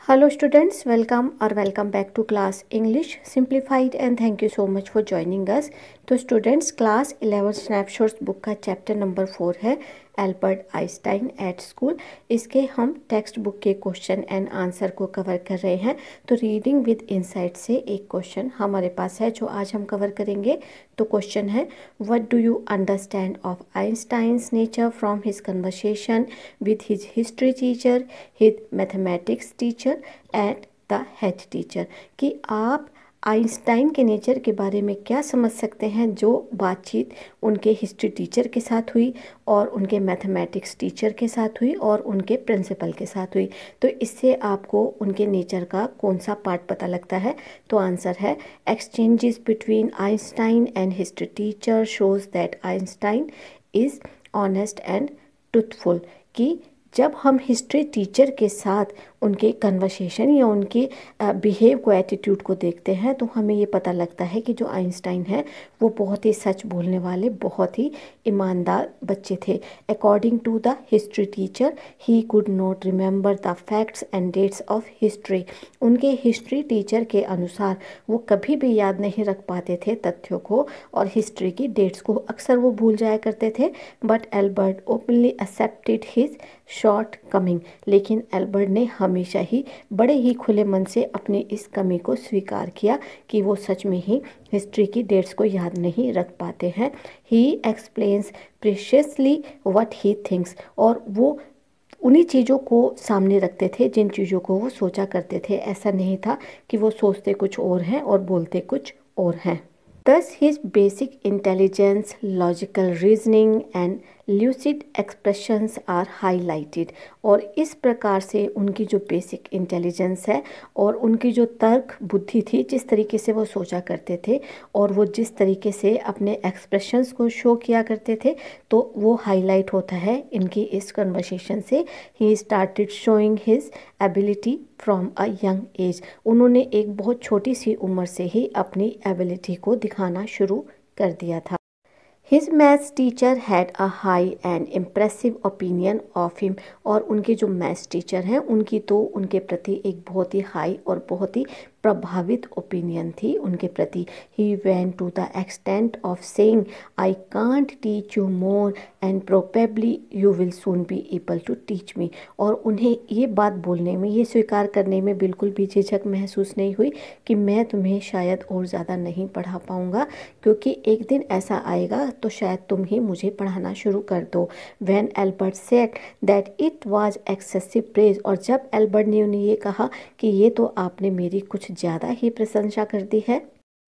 Hello students, welcome back to class English Simplified and thank you so much for joining us। तो students class 11 snapshots book का chapter number 4 है Albert Einstein at school. इसके हम text book के question and answer को cover कर रहे हैं। तो रीडिंग विद इनसाइट से एक क्वेश्चन हमारे पास है जो आज हम कवर करेंगे। तो क्वेश्चन है, what do you understand of Einstein's nature from his conversation with his history teacher, his mathematics teacher and the head teacher. कि आप आइंस्टाइन के नेचर के बारे में क्या समझ सकते हैं जो बातचीत उनके हिस्ट्री टीचर के साथ हुई और उनके मैथमेटिक्स टीचर के साथ हुई और उनके प्रिंसिपल के साथ हुई। तो इससे आपको उनके नेचर का कौन सा पार्ट पता लगता है। तो आंसर है, exchanges between Einstein and history teacher shows that Einstein is honest and truthful. कि जब हम हिस्ट्री टीचर के साथ उनके कन्वर्सेशन या उनके बिहेव को, एटीट्यूड को देखते हैं तो हमें ये पता लगता है कि जो आइंस्टाइन है वो बहुत ही सच बोलने वाले, बहुत ही ईमानदार बच्चे थे। According to the history teacher he could not remember the facts and dates of history. उनके हिस्ट्री टीचर के अनुसार वो कभी भी याद नहीं रख पाते थे तथ्यों को और हिस्ट्री की डेट्स को, अक्सर वो भूल जाया करते थे। But Albert openly accepted his shortcoming. लेकिन एल्बर्ट ने हमेशा ही बड़े ही खुले मन से अपनी इस कमी को स्वीकार किया कि वो सच में ही हिस्ट्री की डेट्स को याद नहीं रख पाते हैं। He explains precisely what he thinks. और वो उन्हीं चीज़ों को सामने रखते थे जिन चीज़ों को वो सोचा करते थे। ऐसा नहीं था कि वो सोचते कुछ और हैं और बोलते कुछ और हैं। Thus his basic intelligence, logical reasoning and lucid expressions are highlighted। और इस प्रकार से उनकी जो बेसिक इंटेलिजेंस है और उनकी जो तर्क बुद्धि थी, जिस तरीके से वो सोचा करते थे और वो जिस तरीके से अपने एक्सप्रेशंस को शो किया करते थे, तो वो हाईलाइट होता है इनकी इस कन्वर्सेशन से। He started showing his ability from a young age. उन्होंने एक बहुत छोटी सी उम्र से ही अपनी एबिलिटी को दिखाना शुरू कर दिया था। His maths teacher had a high and impressive opinion of him. और उनके जो मैथ्स टीचर हैं उनकी तो उनके प्रति एक बहुत ही हाई और बहुत ही प्रभावित ओपिनियन थी उनके प्रति। He went to the extent of saying, I can't teach you more and probably you will soon be able to teach me. और उन्हें ये बात बोलने में, ये स्वीकार करने में बिल्कुल भी झिझक महसूस नहीं हुई कि मैं तुम्हें शायद और ज़्यादा नहीं पढ़ा पाऊँगा, क्योंकि एक दिन ऐसा आएगा तो शायद तुम ही मुझे पढ़ाना शुरू कर दो। When Albert said that it was excessive praise. और जब एल्बर्ट ने उन्हें ये कहा कि ये तो आपने मेरी कुछ ज़्यादा ही प्रशंसा कर दी है।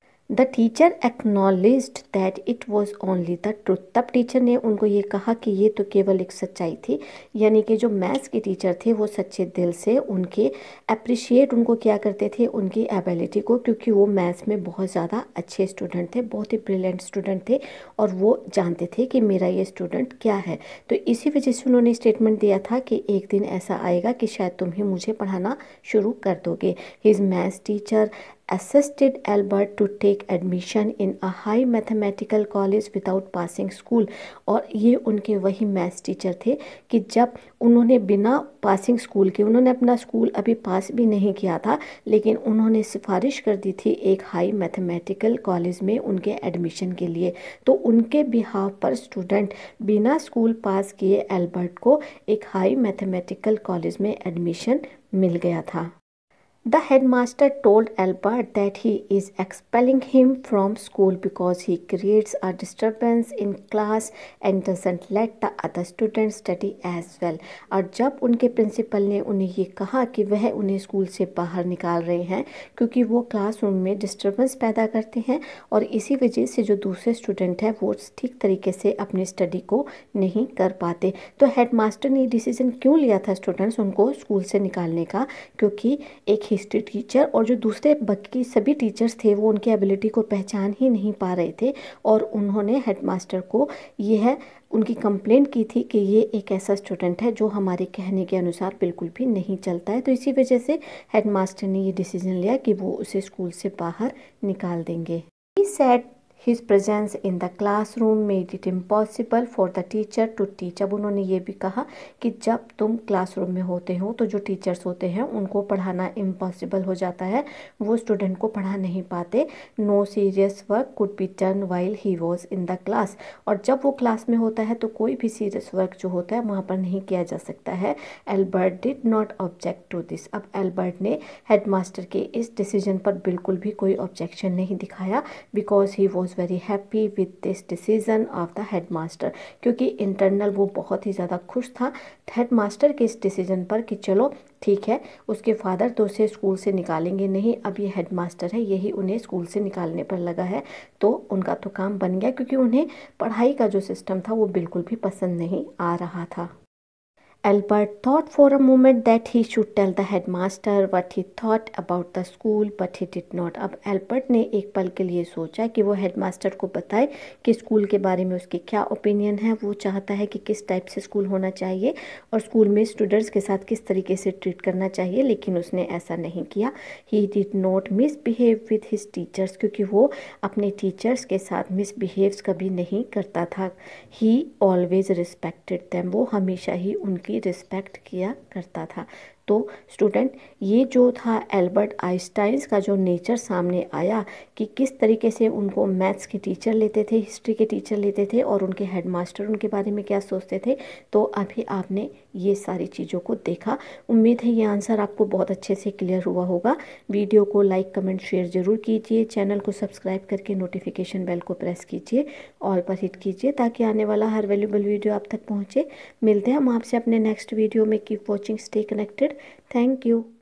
The teacher acknowledged that it was only the truth. तब टीचर ने उनको ये कहा कि ये तो केवल एक सच्चाई थी। यानी कि जो मैथ्स के टीचर थे वो सच्चे दिल से उनके अप्रिशिएट उनको किया करते थे, उनकी एबिलिटी को, क्योंकि वो मैथ्स में बहुत ज़्यादा अच्छे स्टूडेंट थे, बहुत ही ब्रिलियंट स्टूडेंट थे और वो जानते थे कि मेरा ये स्टूडेंट क्या है। तो इसी वजह से उन्होंने स्टेटमेंट दिया था कि एक दिन ऐसा आएगा कि शायद तुम ही मुझे पढ़ाना शुरू कर दोगे। His maths teacher assisted Albert to take admission in a high mathematical college without passing school। और ये उनके वही मैथ्स टीचर थे कि जब उन्होंने बिना पासिंग स्कूल के, उन्होंने अपना स्कूल अभी पास भी नहीं किया था, लेकिन उन्होंने सिफारिश कर दी थी एक हाई मैथमेटिकल कॉलेज में उनके एडमिशन के लिए। तो उनके बिहाफ पर स्टूडेंट बिना स्कूल पास किए एल्बर्ट को एक हाई मैथमेटिकल कॉलेज में एडमिशन मिल गया था। The headmaster told Albert that he is expelling him from school because he creates a disturbance in class and doesn't let the other students study as well। और जब उनके principal ने उन्हें ये कहा कि वह उन्हें स्कूल से बाहर निकाल रहे हैं क्योंकि वो क्लासरूम में डिस्टर्बेंस पैदा करते हैं और इसी वजह से जो दूसरे स्टूडेंट हैं वो ठीक तरीके से अपनी स्टडी को नहीं कर पाते। तो हेडमास्टर ने डिसीजन क्यों लिया था स्टूडेंट्स उनको स्कूल से निकालने का, क्योंकि एक हिस्ट्री टीचर और जो दूसरे बाकी सभी टीचर्स थे वो उनकी एबिलिटी को पहचान ही नहीं पा रहे थे। और उन्होंने हेडमास्टर को यह उनकी कंप्लेंट की थी कि ये एक ऐसा स्टूडेंट है जो हमारे कहने के अनुसार बिल्कुल भी नहीं चलता है। तो इसी वजह से हेडमास्टर ने ये डिसीजन लिया कि वो उसे स्कूल से बाहर निकाल देंगे। He said His presence in the classroom made it impossible for the teacher to teach। अब उन्होंने ये भी कहा कि जब तुम क्लासरूम में होते हो तो जो टीचर्स होते हैं उनको पढ़ाना इम्पॉसिबल हो जाता है, वो स्टूडेंट को पढ़ा नहीं पाते। No serious work could be done while he was in the class. और जब वो क्लास में होता है तो कोई भी सीरियस वर्क जो होता है वहाँ पर नहीं किया जा सकता है। Albert did not object to this. अब एल्बर्ट ने हेडमास्टर के इस डिसीजन पर बिल्कुल भी कोई ऑब्जेक्शन नहीं दिखाया, because he was very happy with this decision of the headmaster. क्योंकि इंटरनल वो बहुत ही ज़्यादा खुश था हेडमास्टर के इस डिसीजन पर कि चलो ठीक है, उसके फादर तो उसे स्कूल से निकालेंगे नहीं, अब ये हेडमास्टर है, यही उन्हें स्कूल से निकालने पर लगा है। तो उनका तो काम बन गया, क्योंकि उन्हें पढ़ाई का जो सिस्टम था वो बिल्कुल भी पसंद नहीं आ रहा था। Albert thought for a moment that he should tell the headmaster what he thought about the school, but he did not। अब एल्बर्ट ने एक पल के लिए सोचा कि वो हेडमास्टर को बताए कि स्कूल के बारे में उसकी क्या ओपिनियन है, वो चाहता है कि किस टाइप से स्कूल होना चाहिए और स्कूल में स्टूडेंट्स के साथ किस तरीके से ट्रीट करना चाहिए, लेकिन उसने ऐसा नहीं किया। He did not misbehave with his teachers, क्योंकि वो अपने टीचर्स के साथ मिसबिहेव्स कभी नहीं करता था। ही ऑलवेज रिस्पेक्टेड देम, वो हमेशा ही उनकी रिस्पेक्ट किया करता था। तो स्टूडेंट, ये जो था एल्बर्ट आइंस्टाइन का जो नेचर सामने आया कि किस तरीके से उनको मैथ्स के टीचर लेते थे, हिस्ट्री के टीचर लेते थे और उनके हेडमास्टर उनके बारे में क्या सोचते थे। तो अभी आपने ये सारी चीज़ों को देखा। उम्मीद है ये आंसर आपको बहुत अच्छे से क्लियर हुआ होगा। वीडियो को लाइक कमेंट शेयर ज़रूर कीजिए, चैनल को सब्सक्राइब करके नोटिफिकेशन बेल को प्रेस कीजिए, ऑल पर हिट कीजिए ताकि आने वाला हर वैल्यूबल वीडियो आप तक पहुँचे। मिलते हैं हम आपसे अपने नेक्स्ट वीडियो में। Keep watching, stay connected. Thank you.